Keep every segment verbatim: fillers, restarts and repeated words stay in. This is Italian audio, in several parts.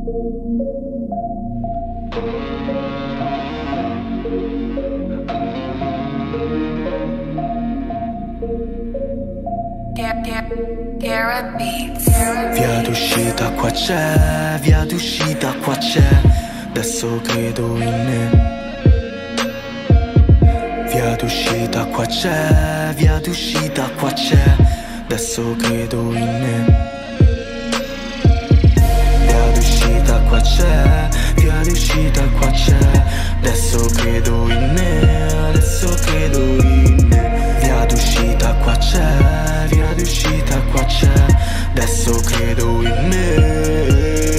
Via d'uscita qua c'è, via d'uscita qua c'è, adesso credo in me. Via d'uscita qua c'è, via d'uscita qua c'è, adesso credo in me. Via d'uscita qua c'è, via d'uscita qua c'è, adesso credo in me, adesso credo in me. Via d'uscita qua c'è, via d'uscita qua c'è, adesso credo in me.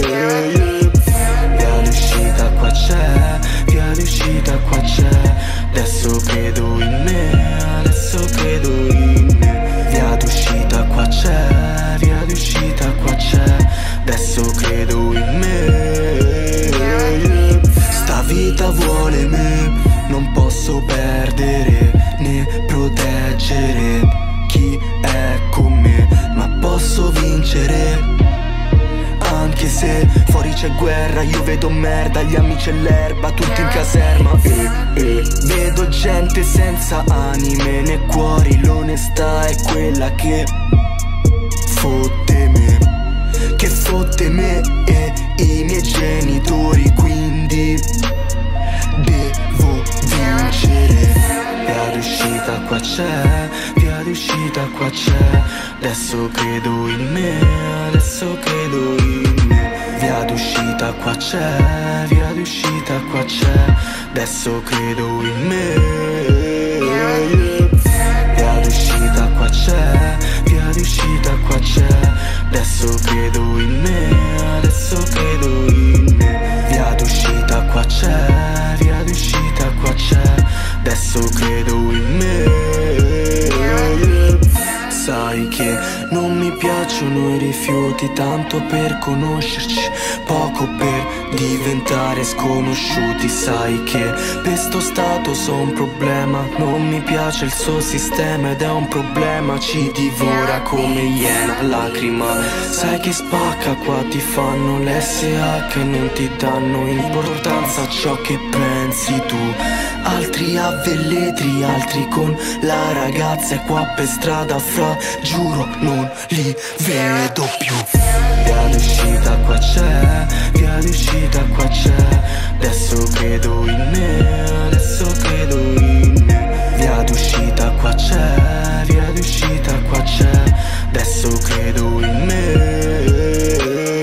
Via d'uscita qua c'è, via d'uscita qua c'è, adesso credo in me, adesso credo in me. Via d'uscita qua c'è, via d'uscita qua c'è, adesso credo in me. Sta vita vuole me, non posso perdere né proteggere chi è con me, ma posso vincere. Anche se fuori c'è guerra, io vedo merda, gli amici e l'erba, tutti in caserma. E, e vedo gente senza anime né cuori, l'onestà è quella che fotte me, che fotte me e i miei genitori, quindi devo vincere. Via d'uscita qua c'è, via d'uscita qua c'è, adesso credo in me, adesso credo in me. Via d'uscita qua c'è, via d'uscita qua c'è, adesso credo in me. Via d'uscita qua c'è, via d'uscita qua c'è, adesso credo in me, adesso credo in me. Via d'uscita qua c'è, via d'uscita qua c'è, adesso credo in me. Sai che non mi piacciono i rifiuti, tanto per conoscerci, poco per diventare sconosciuti. Sai che per sto stato sono un problema, non mi piace il suo sistema ed è un problema, ci divora come iena, lacrima. Sai che spacca qua, ti fanno l'S H e non ti danno importanza a ciò che pensi tu. Altri a velletri, altri con la ragazza e qua per strada fra, giuro non li vedo più. Via d'uscita qua c'è, via d'uscita qua c'è, adesso credo in me, adesso credo in me. Via d'uscita qua c'è, via d'uscita qua c'è, adesso credo in me.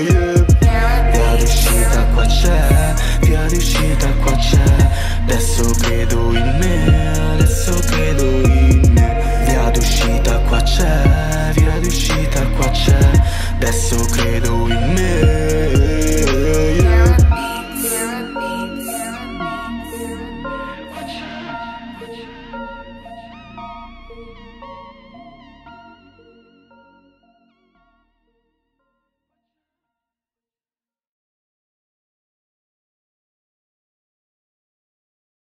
Via d'uscita qua c'è, via d'uscita qua c'è, adesso credo in me.